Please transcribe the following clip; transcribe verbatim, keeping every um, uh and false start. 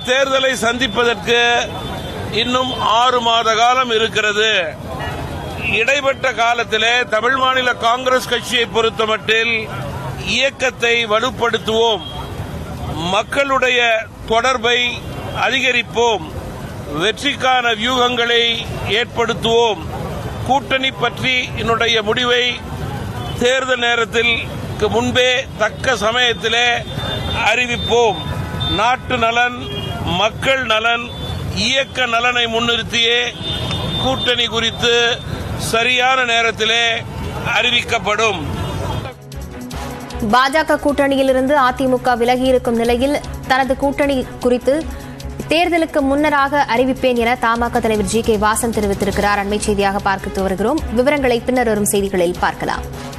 தேர்தலை சந்திப்பதற்கு இன்னும் ஆறு மாத காலம் இருக்கிறது. இடைப்பட்ட காலத்திலே தமிழ் மாநில காங்கிரஸ் கட்சியை பொறுத்தமட்டில் இயக்கத்தை வலுப்படுத்துவோம், மக்களுடைய தொடர்பை அதிகரிப்போம், வெற்றிக்கான வியூகங்களை ஏற்படுத்துவோம். கூட்டணி பற்றி என்னுடைய முடிவை தேர்தல் நேரத்தில் முன்பே தக்க சமயத்திலே அறிவிப்போம். நாட்டு நலன், மக்கள் நலன், இயக்க நலனை முன்னிறுத்தியே கூட்டணி குறித்து சரியான நேரத்திலே அறிவிக்கப்படும். பாஜக கூட்டணியிலிருந்து அதிமுக விலகியிருக்கும் நிலையில் தனது கூட்டணி குறித்து தேர்தலுக்கு முன்னராக அறிவிப்பேன் என தமாக தலைவர் ஜி கே வாசன் தெரிவித்திருக்கிறார். அண்மை செய்தியாக பார்த்து வருகிறோம். விவரங்களை பின்னர் வரும் செய்திகளில் பார்க்கலாம்.